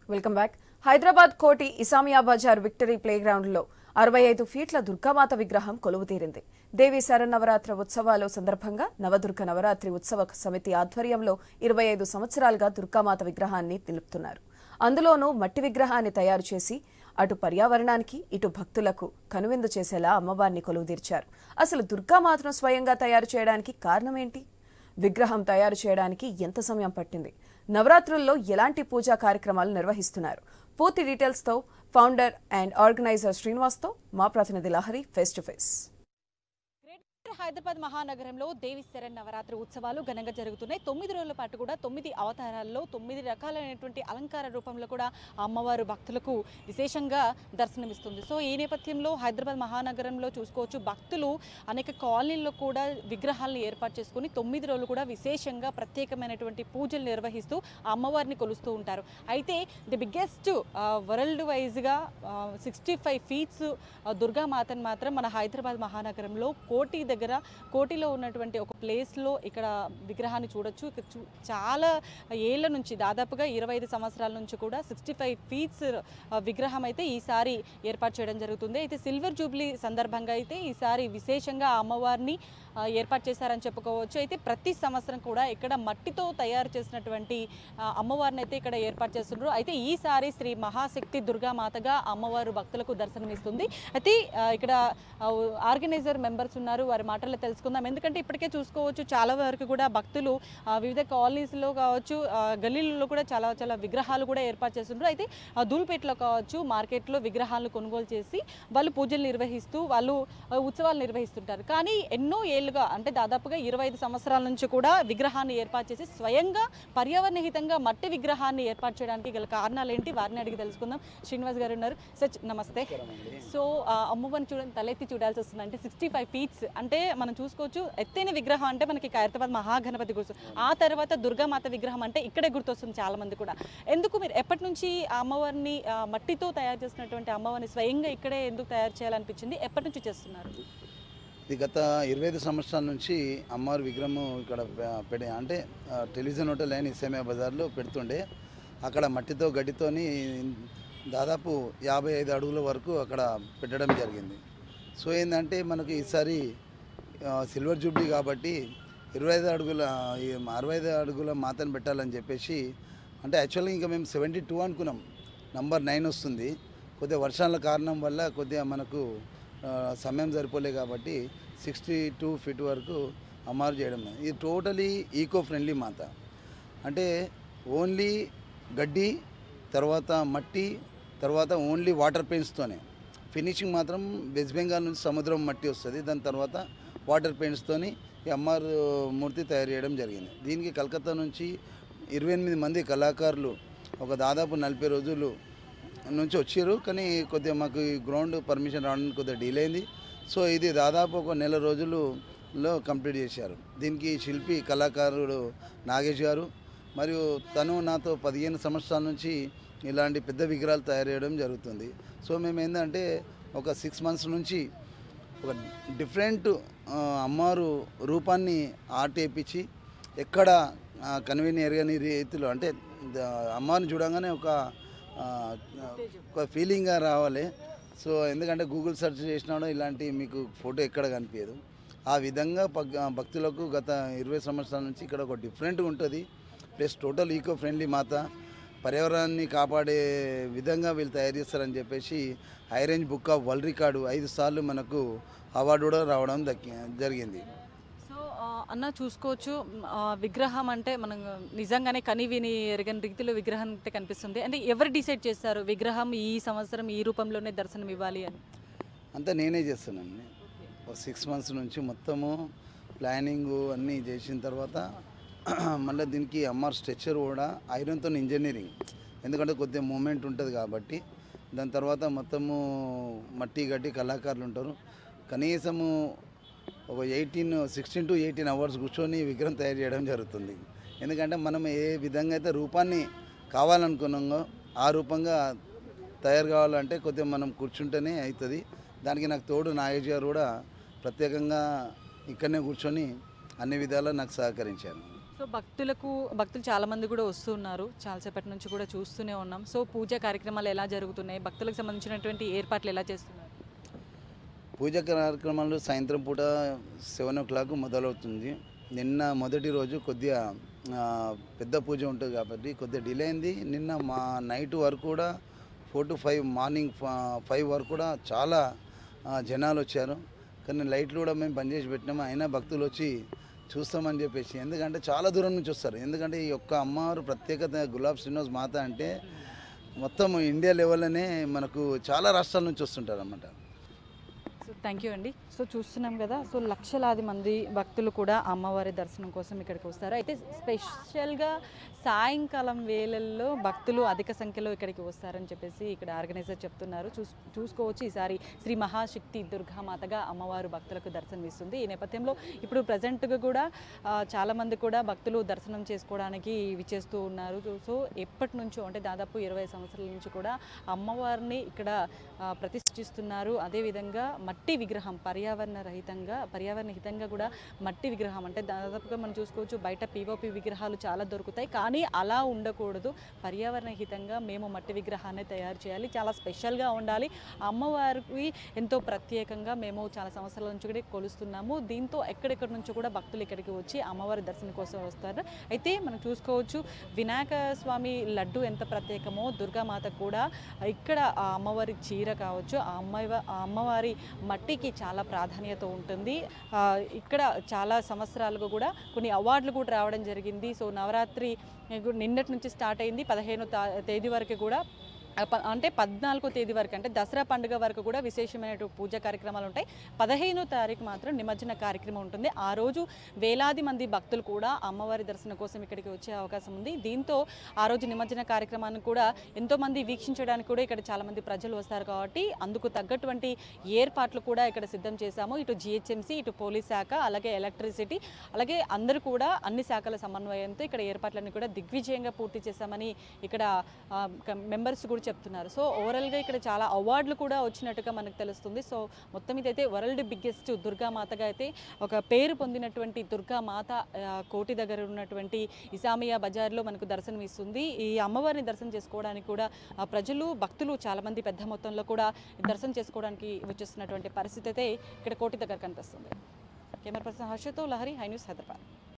Welcome back. Hyderabad Koti Isamia Bazaar victory playground లో 65 ఫీట్ల దుర్గామాత విగ్రహం కొలువుతీరింది. దేవి శరన్నవరాత్రి ఉత్సవాల సందర్భంగా నవదుర్గ నవరాత్రి ఉత్సవ సమితి ఆధ్వర్యంలో 25 సంవత్సరాలుగా దుర్గామాత విగ్రహాన్ని నిలుపుతున్నారు. అందులోనూ మట్టి విగ్రహాన్ని తయారు చేసి అటు పర్యావరణానికి ఇటు భక్తులకు కనువిందు చేసేలా అమ్మవారిని కొలువుదీర్చారు. అసలు దుర్గామాతను స్వయంగా తయారు చేయడానికి కారణమేంటి? విగ్రహం తయారు చేయడానికి ఎంత సమయం పట్టింది? నవరాత్రుల్లో ఎలాంటి పూజా కార్యక్రమాలు నిర్వహిస్తున్నారు? పూర్తి డీటెయిల్స్ తో ఫౌండర్ అండ్ ఆర్గనైజర్ శ్రీనివాస్ తో మా ప్రతినిధి Lahari face to face. Hyderabad మహానగరంలో దేవి శరన్నవరాత్రి ఉత్సవాలు ఘనంగా జరుగుతున్నాయి. 9 రోజుల పాటు కూడా 9 అవతారాల్లో 9 రకాలైనటువంటి అలంకార రూపంలో కూడా అమ్మవారు భక్తులకు విశేషంగా దర్శనమిస్తుంది. సో ఈ నేపథ్యంలో హైదరాబాద్ మహానగరంలో చూసుకోవచ్చు, భక్తులు అనేక కాలనీల్లో కూడా విగ్రహాలను ఏర్పాటు చేసుకుని 9 రోజులు కూడా విశేషంగా ప్రత్యేకమైనటువంటి పూజలు నిర్వహిస్తూ అమ్మవారిని కొలుస్తూ ఉంటారు. అయితే ది బిగ్గెస్ట్ వరల్డ్ వైజ్గా 65 ఫీట్స్ దుర్గామాతను మాత్రం మన హైదరాబాద్ మహానగరంలో కోటిలో ఉన్నటువంటి ఒక ప్లేస్లో ఇక్కడ విగ్రహాన్ని చూడొచ్చు. చాలా ఏళ్ల నుంచి, దాదాపుగా 25 సంవత్సరాల నుంచి కూడా 65 ఫీట్స్ విగ్రహం అయితే ఈసారి ఏర్పాటు చేయడం జరుగుతుంది. అయితే సిల్వర్ జూబ్లీ సందర్భంగా అయితే ఈసారి విశేషంగా అమ్మవారిని ఏర్పాటు చేశారని చెప్పుకోవచ్చు. అయితే ప్రతి సంవత్సరం కూడా ఇక్కడ మట్టితో తయారు చేసినటువంటి అమ్మవారిని అయితే ఇక్కడ ఏర్పాటు చేస్తున్నారు. అయితే ఈసారి శ్రీ మహాశక్తి దుర్గామాతగా అమ్మవారు భక్తులకు దర్శనమిస్తుంది. అయితే ఇక్కడ ఆర్గనైజర్ మెంబర్స్ ఉన్నారు, వారి మాటల్లో తెలుసుకుందాం. ఎందుకంటే ఇప్పటికే చూసుకోవచ్చు, చాలా వరకు కూడా భక్తులు వివిధ కాలనీస్లో కావచ్చు, గల్లీలలో కూడా చాలా విగ్రహాలు కూడా ఏర్పాటు చేస్తున్నారు. అయితే ధూల్పేటలో కావచ్చు, మార్కెట్లో విగ్రహాలను కొనుగోలు చేసి వాళ్ళు పూజలు నిర్వహిస్తూ వాళ్ళు ఉత్సవాలు నిర్వహిస్తుంటారు. కానీ ఎన్నో ఏళ్ళుగా, అంటే దాదాపుగా 25 సంవత్సరాల నుంచి కూడా విగ్రహాన్ని ఏర్పాటు చేసి స్వయంగా పర్యావరణహితంగా మట్టి విగ్రహాన్ని ఏర్పాటు చేయడానికి గల కారణాలు ఏంటి, వారిని అడిగి తెలుసుకుందాం. శ్రీనివాస్ గారు ఉన్నారు. సార్ నమస్తే. సో అమ్మవారిని చూడండి, తలెత్తి చూడాల్సి వస్తుంది. అంటే 65 ఫీట్స్ అంటే మనం చూసుకోవచ్చు, ఎత్తైన విగ్రహం అంటే మనకి హైదరాబాద్ మహాగణపతి గుర్తు, ఆ తర్వాత దుర్గామాత విగ్రహం అంటే ఇక్కడే గుర్తొస్తుంది చాలా మంది కూడా. ఎందుకు మీరు ఎప్పటి నుంచి ఆ అమ్మవారిని మట్టితో తయారు చేసినటువంటి అమ్మవారిని స్వయంగా ఇక్కడే ఎందుకు తయారు చేయాలనిపించింది? ఎప్పటి నుంచి చేస్తున్నారు? ఇది గత 25 సంవత్సరాల నుంచి అమ్మవారి విగ్రహం ఇక్కడ అంటే టెలివిజన్ హోటల్ అయిన ఇసామియా బజార్లో పెడుతుండే. అక్కడ మట్టితో గడ్డితోని దాదాపు 55 అడుగుల వరకు అక్కడ పెట్టడం జరిగింది. సో ఏంటంటే మనకు ఈసారి సిల్వర్ జూబ్లీ కాబట్టి 65 అడుగుల మాతను పెట్టాలని చెప్పేసి, అంటే యాక్చువల్గా ఇంకా మేము 72 అనుకున్నాం, నంబర్ 9 వస్తుంది. కొద్దిగా వర్షాల కారణం వల్ల కొద్దిగా మనకు సమయం సరిపోలే కాబట్టి 62 ఫీట్ వరకు అమరు చేయడం. ఇది టోటలీ ఈకో ఫ్రెండ్లీ మాత. అంటే ఓన్లీ గడ్డి, తర్వాత మట్టి, తర్వాత ఓన్లీ వాటర్ పెయింట్స్తోనే. ఫినిషింగ్ మాత్రం వెస్ట్ బెంగాల్ నుంచి సముద్రం మట్టి వస్తుంది. దాని తర్వాత వాటర్ పెయింట్స్తోని ఈ అమ్మవారు మూర్తి తయారు చేయడం జరిగింది. దీనికి కలకత్తా నుంచి 28 మంది కళాకారులు ఒక దాదాపు 40 రోజులు నుంచి వచ్చారు. కానీ కొద్దిగా మాకు ఈ గ్రౌండ్ పర్మిషన్ రావడానికి కొద్దిగా డీలే అయింది. సో ఇది దాదాపు ఒక నెల రోజులలో కంప్లీట్ చేశారు. దీనికి శిల్పి కళాకారుడు నాగేష్ గారు, మరియు తను నాతో 15 సంవత్సరాల నుంచి ఇలాంటి పెద్ద విగ్రహాలు తయారు చేయడం జరుగుతుంది. సో మేము ఏంటంటే ఒక 6 మంత్స్ నుంచి ఒక డిఫరెంట్ అమ్మవారు రూపాన్ని ఆర్ట్ వేయించి, ఎక్కడ కన్వీనియర్ ఎరగని రీతిలో, అంటే అమ్మవారిని చూడంగానే ఒక ఫీలింగ్గా రావాలి. సో ఎందుకంటే గూగుల్ సెర్చ్ చేసినాడో ఇలాంటి మీకు ఫోటో ఎక్కడ కనిపించదు. ఆ విధంగా భక్తులకు గత 20 సంవత్సరాల నుంచి ఇక్కడ ఒక డిఫరెంట్గా ఉంటుంది. ప్లస్ టోటల్ ఈకో ఫ్రెండ్లీ మాత, పర్యావరణాన్ని కాపాడే విధంగా వీళ్ళు తయారు చేస్తారని చెప్పేసి high range book of world record 5 సార్లు మనకు అవార్డు కూడా రావడం జరిగింది. సో అన్న చూసుకోవచ్చు, విగ్రహం అంటే మనం నిజంగానే కనివిని ఎరగని రీతిలో విగ్రహం అయితే కనిపిస్తుంది. అంటే ఎవరు డిసైడ్ చేస్తారు విగ్రహం ఈ సంవత్సరం ఈ రూపంలోనే దర్శనం ఇవ్వాలి అని? అంతా నేనే చేస్తానండి. 6 మంత్స్ నుంచి మొత్తము ప్లానింగ్ అన్నీ చేసిన తర్వాత మళ్ళీ దీనికి అమ్మవారి స్ట్రక్చర్ కూడా ఐరన్తో ఇంజనీరింగ్, ఎందుకంటే కొద్దిగా మూమెంట్ ఉంటుంది కాబట్టి. దాని తర్వాత మొత్తము మట్టి గడ్డి కళాకారులు ఉంటారు. కనీసము ఒక 16 to 18 అవర్స్ కూర్చొని విగ్రహం తయారు చేయడం జరుగుతుంది. ఎందుకంటే మనం ఏ విధంగా అయితే రూపాన్ని కావాలనుకున్నామో ఆ రూపంగా తయారు కావాలంటే కొద్దిగా మనం కూర్చుంటేనే అవుతుంది. దానికి నాకు తోడు నాగేష్ గారు కూడా ప్రత్యేకంగా ఇక్కడనే కూర్చొని అన్ని విధాలా నాకు సహకరించారు. సో భక్తులు చాలా మంది కూడా వస్తున్నారు, చాలాసేపటి నుంచి కూడా చూస్తూనే ఉన్నాం. సో పూజా కార్యక్రమాలు ఎలా జరుగుతున్నాయి, భక్తులకు సంబంధించినటువంటి ఏర్పాట్లు ఎలా చేస్తున్నారు? పూజ కార్యక్రమాలు సాయంత్రం పూట 7 o'clock మొదలవుతుంది. నిన్న మొదటి రోజు కొద్దిగా పెద్ద పూజ ఉంటుంది కాబట్టి కొద్దిగా డిలే అయింది. నిన్న మా నైట్ వరకు కూడా 4 to 5, మార్నింగ్ 5 వరకు కూడా చాలా జనాలు వచ్చారు. కానీ లైట్లు కూడా మేము బంద్ చేసి పెట్టినాము, అయినా భక్తులు వచ్చి చూస్తామని చెప్పేసి. ఎందుకంటే చాలా దూరం నుంచి వస్తారు. ఎందుకంటే ఈ యొక్క అమ్మవారు ప్రత్యేకత గులాబ్ శ్రీనివాస్ మాత అంటే మొత్తం ఇండియా లెవెల్లోనే మనకు చాలా రాష్ట్రాల నుంచి వస్తుంటారు అన్నమాట. సో థ్యాంక్ యూ అండి. సో చూస్తున్నాం కదా, సో లక్షలాది మంది భక్తులు కూడా అమ్మవారి దర్శనం కోసం ఇక్కడికి వస్తారు. అయితే స్పెషల్గా సాయంకాలం వేళల్లో భక్తులు అధిక సంఖ్యలో ఇక్కడికి వస్తారని చెప్పేసి ఇక్కడ ఆర్గనైజర్ చెప్తున్నారు. చూసుకోవచ్చు, ఈసారి శ్రీ మహాశక్తి దుర్గామాతగా అమ్మవారు భక్తులకు దర్శనం ఇస్తుంది. ఈ నేపథ్యంలో ఇప్పుడు ప్రజెంట్గా కూడా చాలామంది కూడా భక్తులు దర్శనం చేసుకోవడానికి విచ్చేస్తూ ఉన్నారు. సో ఎప్పటి నుంచో అంటే దాదాపు 20 సంవత్సరాల నుంచి కూడా అమ్మవారిని ఇక్కడ ప్రతిష్ఠిస్తున్నారు. అదేవిధంగా మట్టి విగ్రహం పర్యావరణ హితంగా కూడా మట్టి విగ్రహం అంటే దాదాపుగా మనం చూసుకోవచ్చు, బయట పిఓపి విగ్రహాలు చాలా దొరుకుతాయి, కానీ అలా ఉండకూడదు. పర్యావరణ హితంగా మేము మట్టి విగ్రహాన్ని తయారు చేయాలి, చాలా స్పెషల్గా ఉండాలి. అమ్మవారికి ఎంతో ప్రత్యేకంగా మేము చాలా సంవత్సరాల నుంచి కూడా కొలుస్తున్నాము. దీంతో ఎక్కడెక్కడి నుంచి కూడా భక్తులు ఇక్కడికి వచ్చి అమ్మవారి దర్శనం కోసం వస్తారు. అయితే మనం చూసుకోవచ్చు, వినాయక స్వామి లడ్డు ఎంత ప్రత్యేకమో దుర్గామాత కూడా ఇక్కడ ఆ అమ్మవారి చీర కావచ్చు, ఆ అమ్మవారి మట్టికి చాలా ప్రాధాన్యత ఉంటుంది. ఇక్కడ చాలా సంవత్సరాలుగా కూడా కొన్ని అవార్డులు కూడా రావడం జరిగింది. సో నవరాత్రి నిన్నటి నుంచి స్టార్ట్ అయింది, 15వ తేదీ వరకు కూడా అంటే 14వ తేదీ వరకు అంటే దసరా పండుగ వరకు కూడా విశేషమైన పూజా కార్యక్రమాలు ఉంటాయి. 15వ తారీఖు మాత్రం నిమజ్జన కార్యక్రమం ఉంటుంది. ఆ రోజు వేలాది మంది భక్తులు కూడా అమ్మవారి దర్శనం కోసం ఇక్కడికి వచ్చే అవకాశం ఉంది. దీంతో ఆ రోజు నిమజ్జన కార్యక్రమాన్ని కూడా ఎంతోమంది వీక్షించడానికి కూడా ఇక్కడ చాలామంది ప్రజలు వస్తారు కాబట్టి అందుకు తగ్గటువంటి ఏర్పాట్లు కూడా ఇక్కడ సిద్ధం చేశాము. ఇటు జిహెచ్ఎంసీ, ఇటు పోలీస్ శాఖ, అలాగే ఎలక్ట్రిసిటీ, అలాగే అందరూ కూడా అన్ని శాఖల సమన్వయంతో ఇక్కడ ఏర్పాట్లన్నీ కూడా దిగ్విజయంగా పూర్తి చేశామని ఇక్కడ మెంబర్స్ కూడా చెప్తున్నారు. సో ఓవరాల్గా ఇక్కడ చాలా అవార్డులు కూడా వచ్చినట్టుగా మనకు తెలుస్తుంది. సో మొత్తం ఇదైతే వరల్డ్ బిగ్గెస్ట్ దుర్గామాతగా అయితే ఒక పేరు పొందినటువంటి దుర్గామాత కోటి దగ్గర ఉన్నటువంటి ఇసామియా బజార్లో మనకు దర్శనం ఇస్తుంది. ఈ అమ్మవారిని దర్శనం చేసుకోవడానికి కూడా ప్రజలు, భక్తులు చాలామంది పెద్ద మొత్తంలో కూడా దర్శనం చేసుకోవడానికి వచ్చేస్తున్నటువంటి పరిస్థితి అయితే ఇక్కడ కోటి దగ్గర కనిపిస్తుంది. కెమెరా పర్సన్ హర్షతో లహరి, హై న్యూస్, హైదరాబాద్.